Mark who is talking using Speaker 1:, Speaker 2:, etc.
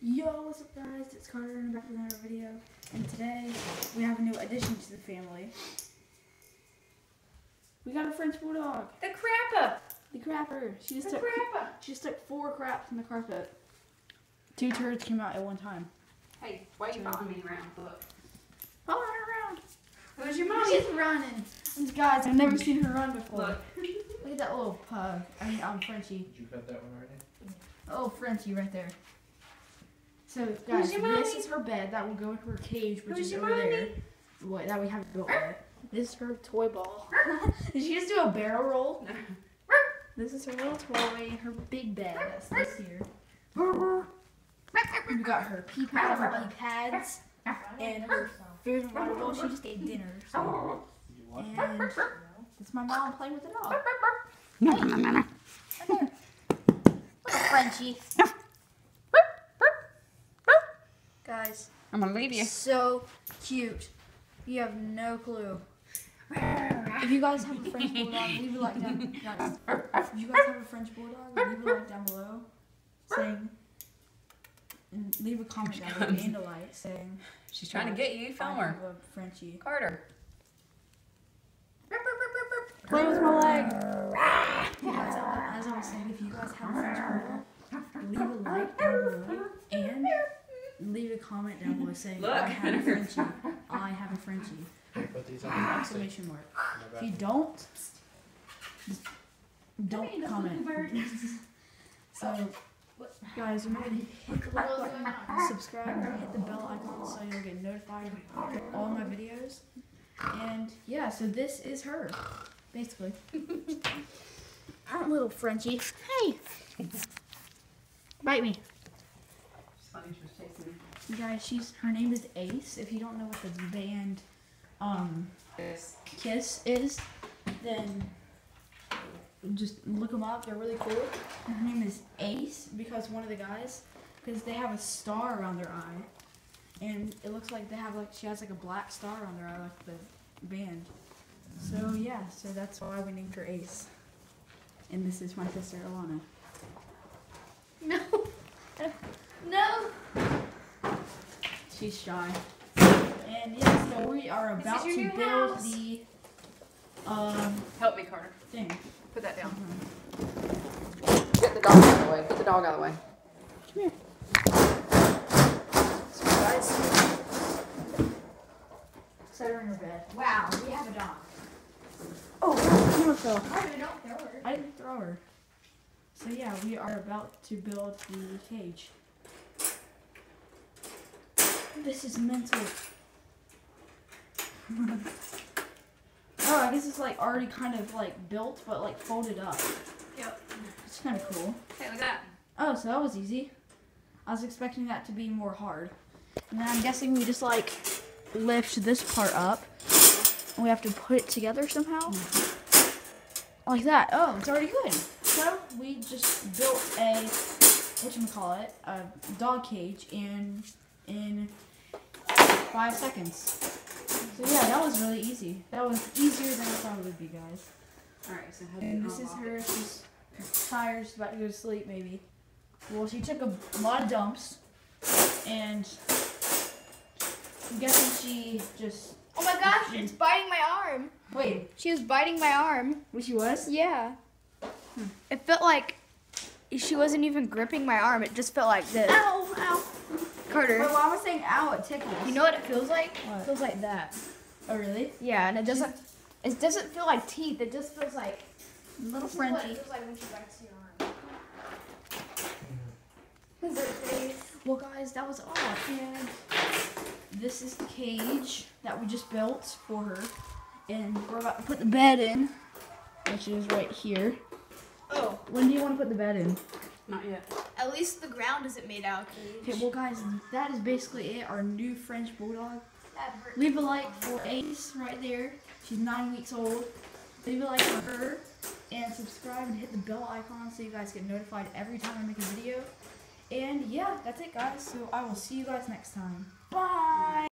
Speaker 1: Yo, what's up guys? It's Carter and I'm back with another video. And today we have a new addition to the family. We got a French Bulldog.
Speaker 2: The crapper.
Speaker 1: The crapper. She just took 4 craps in the carpet. 2 turds came out at one time.
Speaker 2: Hey, why are you following me around? Look.
Speaker 1: Following her around.
Speaker 2: Who's your mom?
Speaker 1: She's running. And guys, I've never seen her run before.
Speaker 2: Look.
Speaker 1: Look at that little pug. Frenchie.
Speaker 3: Did you cut that one already?
Speaker 1: Oh, Frenchie right there. So, guys, this is her bed that will go in her cage, which is over there. What, that we haven't built yet. This is her toy ball. Did she just do a barrel roll? This is her little toy and her big bed. That's this here. We got her pee pad, her pee pads, and her food and water bowl. She just ate dinner. So. And it's my mom playing with the dog. Look at Frenchie. Guys,
Speaker 2: I'm gonna leave you.
Speaker 1: so cute. You have no clue. If you guys have a French Bulldog, leave a like down. If you guys have a French Bulldog, leave a like down below, saying, and leave a comment down below and a like saying.
Speaker 2: She's trying to get you. Film
Speaker 1: I
Speaker 2: her.
Speaker 1: have a Frenchie.
Speaker 2: Carter.
Speaker 1: Play with my leg. Guys, as I was saying, if you guys have a French Bulldog, leave a like down below and leave a comment down below saying,
Speaker 2: Look.
Speaker 1: I have a Frenchie. I have a Frenchie.
Speaker 3: Put these on
Speaker 1: Exclamation mark. If you don't comment. So, guys, remember to hit the like button, subscribe, and hit the bell icon so you'll get notified of all my videos. And yeah, so this is her, basically. Our little Frenchie. Hey! Bite me.
Speaker 2: It's funny she was chasing me.
Speaker 1: Guys, her name is Ace. If you don't know what the band
Speaker 2: Yes.
Speaker 1: Kiss is, then just look them up. They're really cool. And her name is Ace because one of the guys, because they have a star around their eye, and it looks like she has like a black star on their eye, like the band. So yeah, so that's why we named her Ace. And this is my sister Alana.
Speaker 2: No.
Speaker 1: No. She's shy. And yeah, so we are about to build the
Speaker 2: Help me, Carter.
Speaker 1: thing.
Speaker 2: Put that down. Get the dog out of the way. Get the dog out of the way.
Speaker 1: Come here. So guys, set her in her bed. Wow, we have a dog. Oh, Kima fell. I didn't throw her. So yeah, we are about to build the cage. This is mental. Oh, I guess it's like already kind of like built, but like folded up.
Speaker 2: Yep.
Speaker 1: It's kind of cool.
Speaker 2: Hey, look at that.
Speaker 1: Oh, so that was easy. I was expecting that to be more hard. And then I'm guessing we just like lift this part up. And we have to put it together somehow. Like that. Oh, it's already good. So we just built a a dog cage in 5 seconds. So yeah, that was really easy. That was easier than I thought it would be, guys.
Speaker 2: Alright, so how do
Speaker 1: And
Speaker 2: you
Speaker 1: this is her. She's tired. She's about to go to sleep, maybe. Well, she took a lot of dumps, and I'm guessing she just.
Speaker 4: Oh my gosh, it's biting my arm.
Speaker 1: Wait,
Speaker 4: She was biting my arm.
Speaker 1: what she was?
Speaker 4: Yeah. It felt like she wasn't even gripping my arm. It just felt like this.
Speaker 1: Ow! Ow!
Speaker 4: Carter,
Speaker 1: Well, I was saying ow. It tickles.
Speaker 4: you know what it feels like?
Speaker 1: What?
Speaker 4: It feels like that.
Speaker 1: Oh really?
Speaker 4: Yeah, and it doesn't feel like teeth. It just feels like
Speaker 1: Little
Speaker 4: this is what
Speaker 1: Frenchie.
Speaker 4: it feels like when she bites your arm. Is her face?
Speaker 1: Well, guys, that was all. And this is the cage that we just built for her, and we're about to put the bed in, which is right here.
Speaker 4: Oh,
Speaker 1: When do you want to put the bed in?
Speaker 2: Not yet.
Speaker 4: at least the ground isn't made out of cage.
Speaker 1: Okay, well guys, that is basically it, our new French Bulldog.
Speaker 4: That hurt.
Speaker 1: Leave a like for Ace right there. She's 9 weeks old. Leave a like for her, and subscribe and hit the bell icon so you guys get notified every time I make a video. And yeah, that's it guys, so I will see you guys next time. Bye!